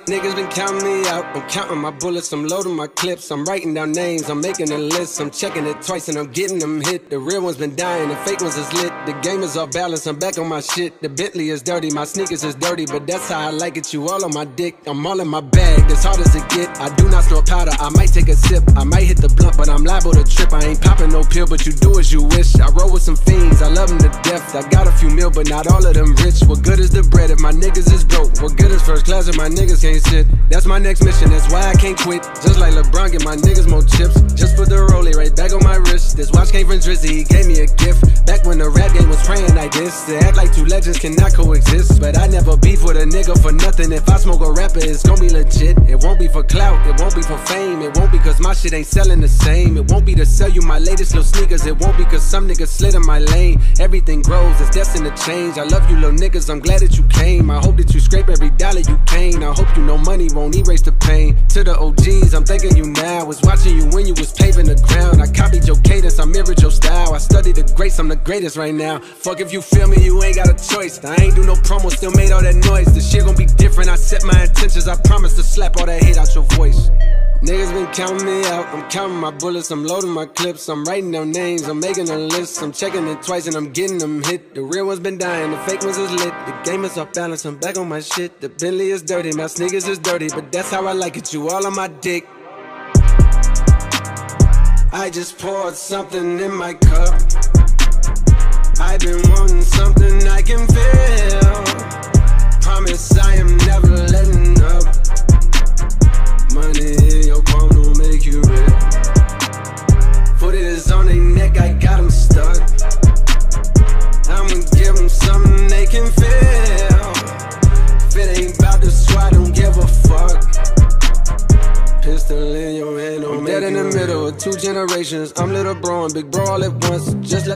Niggas been counting me out, I'm counting my bullets, I'm loading my clips, I'm writing down names, I'm making a list, I'm checking it twice and I'm getting them hit. The real ones been dying, the fake ones is lit, the game is off balance, I'm back on my shit. The Bentley is dirty, my sneakers is dirty, but that's how I like it, you all on my dick. I'm all in my bag, as hard as it get, I do not snort powder, I might take a sip, I might hit the blunt, but I'm liable to trip. I ain't popping no pill, but you do as you wish. I roll with some fiends, I love them to death, I got a few mil, but not all of them rich. What good is the bread if my niggas is broke? What good is first class if my niggas can't sit? That's my next mission, that's why I can't quit. Just like LeBron, get my niggas more chips. Just put the rollie right back on my wrist. This watch came from Drizzy, he gave me a gift. Back when the rap game was praying like this. To act like two legends cannot coexist. But I never beef with a nigga for nothing. If I smoke a rapper, it's gon' be legit. It won't be for clout, it won't be for fame. It won't be cause my shit ain't selling the same. It won't be to sell you my latest little sneakers. It won't be cause some niggas slid in my lane. Everything grows, it's destined to change. I love you little niggas, I'm glad that you came. I hope that you scrape every dollar you gain. I hope you know money won't erase the pain. To the OGs, I'm thanking you now. Was watching you when you was paving the ground. I copied your cadence, I mirrored your style. I studied the greats, I'm the greatest right now. Fuck if you feel me, you ain't got a choice. I ain't do no promo, still made all that noise. The shit gon' be different, I set my intentions. I promise to slap all that hate out your voice. Niggas been counting me out, I'm counting my bullets, I'm loading my clips, I'm writing down names, I'm making a list, I'm checking it twice and I'm getting them hit. The real ones been dying, the fake ones is lit, the game is off balance, I'm back on my shit. The Bentley is dirty, my sneakers is dirty, but that's how I like it, you all on my dick. I just poured something in my cup, I've been wanting something I can feel. Promise I am never letting up. Money in your palm don't make you rich. Foot is on their neck, I got them stuck. I'ma give them something they can feel. If it ain't about the swat, don't give a fuck. Pistol in your hand, don't make you dead in the middle of two generations. I'm little bro and big bro all at once. Just